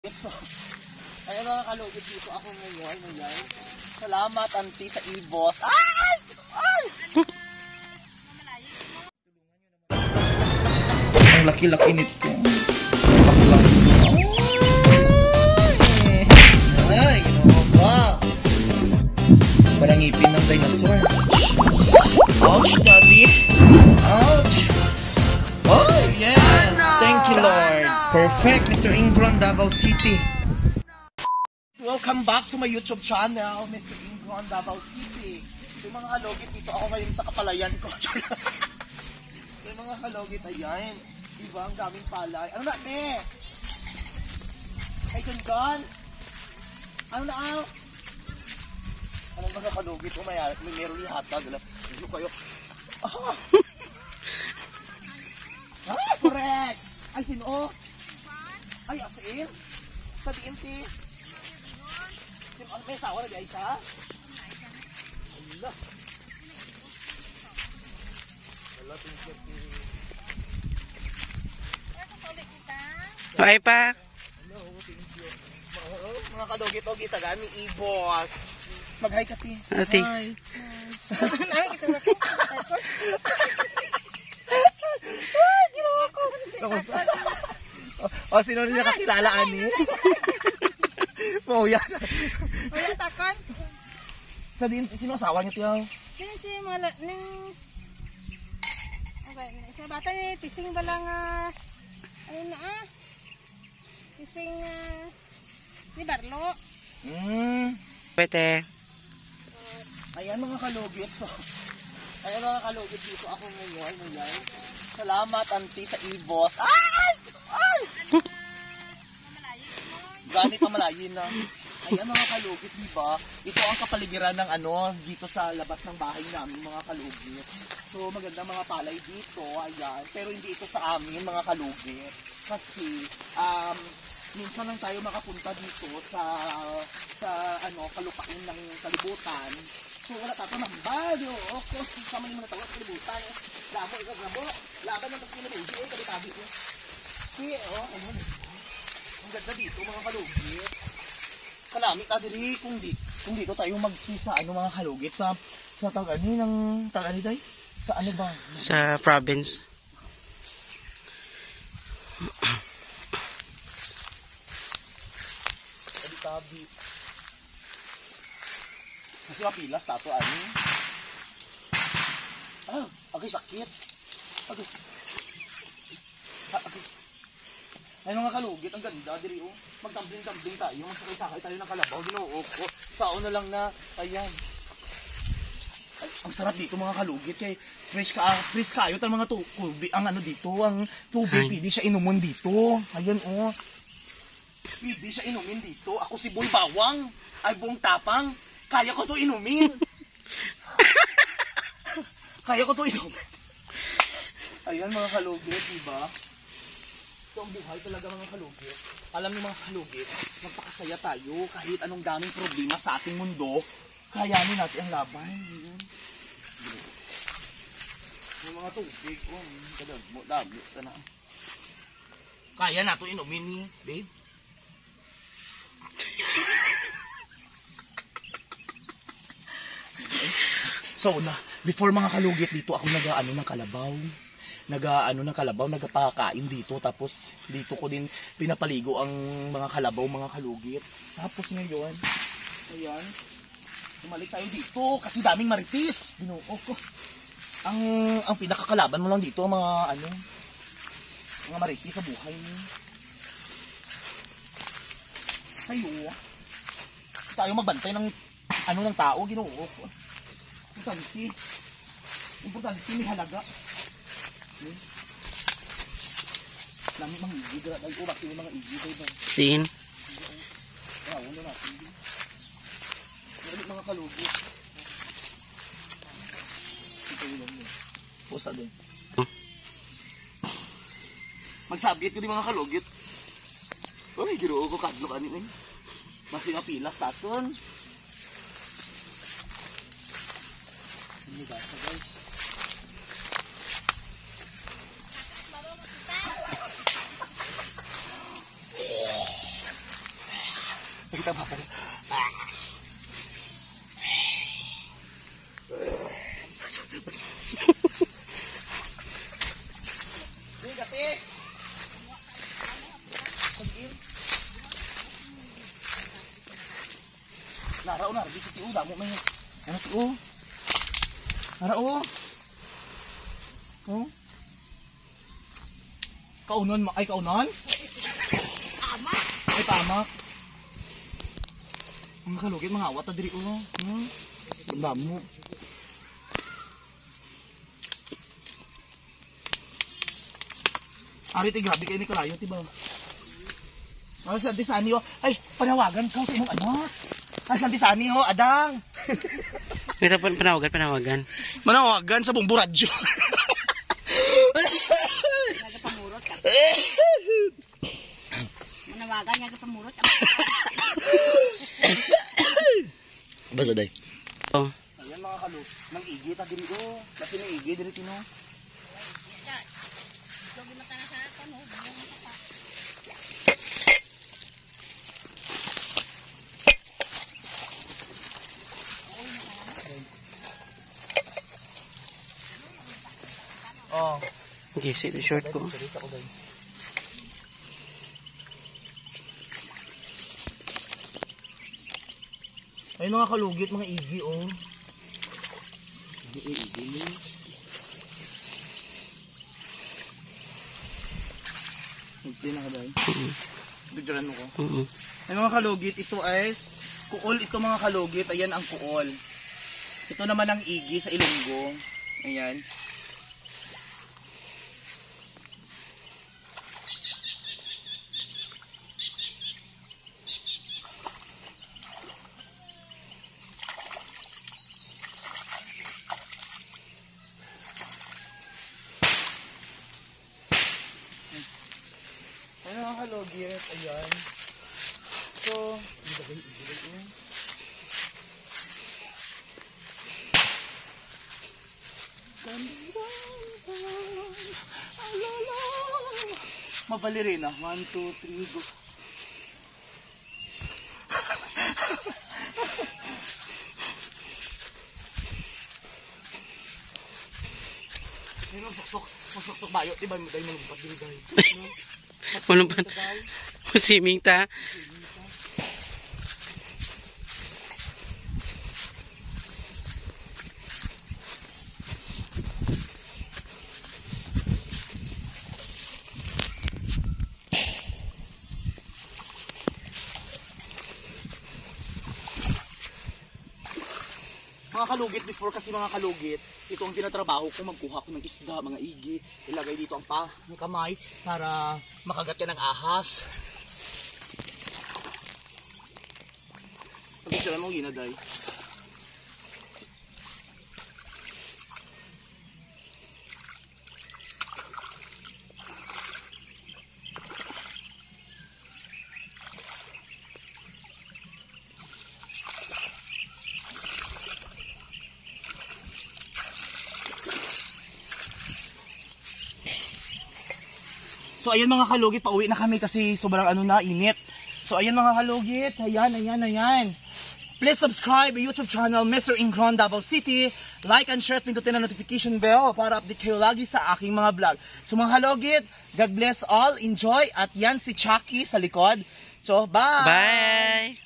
So, ay mga kalugit dito ako ngayon. Salamat, auntie, sa ibos. Ay! Ay! Ang laki-laki nito. Ay, ginawa ba? Parang ngipin ng dinosaur. Ouch, daddy. Ouch. Oh, yes. Thank you, Lord. Perfect, Mr. Ingron, Davao City. Welcome back to my YouTube channel, Mr. Ingron, Davao City. Yung mga halogit, dito ako ngayon sa kapalayan ko. Yung mga halogit, ayan. Diba, ang daming palay. Ano na, ne? Ay, John. Ano na, ah? Anong mga halogit? Oh, may meron yung hatag. Hindi kayo. Ah! Ah, correct! Ay, sino? Ay, asin? Sa DNT? May asawa na di ay siya? Allah. Allah, tingkot Okay pa. Hello, thank you. Mga kadogit-ogi, tagaan ni Ibos. Mag-hi ka, ti. Ati. Hi. O, sino rin nakakilala, Ani? Mauya. Wala takon. Sino asawa niyo, tiyaw? Sino si mala ning okay, sa bata ni tising ba lang ayun na tising ni Barlo. Pwede. Ayan mga kalugit. So, ayan mga kalugit dito ako ngayon. Salamat, auntie, sa ibos. Ay! Ay! Gani pa malayin na. Ayan mga kalugit, diba? Ito ang kapaligiran ng dito sa labas ng bahay namin, mga kalugit. So, maganda mga palay dito, ayan. Pero hindi ito sa amin, mga kalugit. Kasi, minsan lang tayo makapunta dito sa kalupain ng kalibutan. So, wala tato ng badyo. Okay, sama naman na tayo sa kalibutan. Labo, labo. Laban ng pagkinabuhi, kalitabi ko. Okay, ayun. Ang ganda dito, mga kalugit. Kanami ta diri kung dito tayo mag-stay sa mga kalugit sa tagani ng tagani day. Sa ano ba? Sa province. Kalitabi. Kasi mapilas tato ani. Ah, agay sakit. Agay. Ay mga kalugit, ang ganda diri oh. Magtambling-tambling tayo, magsakay-sakay tayo ng kalabaw, Ginoo ko. Saon na lang na, ayan. Ay, ang sarap dito mga kalugit kay fresh kayo tal mga tubig, ang dito, ang tubig, pwede siya inumin dito. Ayan oh. Pwede siya inumin dito. Ako si Boy Bawang, ay buong tapang. Kaya ko to inumin. Kaya ko to inumin. Ayan mga kalugit, diba? Ito ang buhay talaga mga kalugit. Alam niyo mga kalugit, magpakasaya tayo kahit anong daming problema sa ating mundo. Kayanin natin ang laban. Yung mga tubig, dami ka na. Kaya na ito inumin ni babe. So na, before mga kalugit dito ako nag-ano ng kalabaw. Nagpakain dito, tapos dito ko din pinapaligo ang mga kalabaw, mga kalugit. Tapos ngayon, ayan, bumalik tayo dito kasi daming maritis. Ginoo ko. Ang pinakakalaban mo lang dito mga maritis sa buhay mo. Kayo, tayo magbantay ng ng tao, Ginoo ko. Importante may halaga. Lami mga igid ay ko bakit mga igid ay ba? Tin. Wala natin. Meron mga kalugit. Ito yun lang. Pusa din. Magsabit ko di mga kalugit. Uy, Ginoo ko kadlo kanin eh. Masing apilas taton. Ini guys. Nakita ba? Gati! Narao na, bisa ti uda mo may. Ano ti o? Narao. Oh. Kaunon ay kaunon? Pamak. Ay pamak. Ang kalugit mga awat ta diri o. Banda mo. Ari ti grabe kay ni kalayo ti ba? Ano sa Disani o? Ay, panawagan ka sa imong anak. Ay, sa Disani o, adang. Ito panawagan. Manawagan sa Bumbu Radyo. Nagapamurot ka. Manawagan nga pamurot. Basta day. Oh. Ayan mga kalo, nang igi ta diri o. Kasi nang igi diri tino. Oh. Okay, sit short ko. Ayun mga kalugit, mga igi oh. Igi. Nagpili na ka dahil? Bigyan mo ko. Ayun mga kalugit, ito ay kuol ito mga kalugit. Ayan ang kuol. Ito naman ang igi sa Ilonggo. Ayan. Ayun mga kalugit. Ayan. So, mabalirina. 1, 2, 3, go. Masok bayo. Diba mo dahil malumpat dito dahil. Malumpat. Masiming ta. Mga kalugit, before kasi mga kalugit, ito ang tinatrabaho ko, magkuha ko ng isda, mga igi, ilagay dito ang kamay para makagat ka ng ahas. Pag-isya mo, ginaday. So ayan mga kalugit, pauwi na kami kasi sobrang init. So ayan mga kalugit, ayan. Please subscribe my YouTube channel, Mr. Ingron Davao City. Like and share, pindutin ang notification bell para update kayo lagi sa aking mga vlog. So mga kalugit, God bless all, enjoy. At yan si Chucky sa likod. So bye! Bye!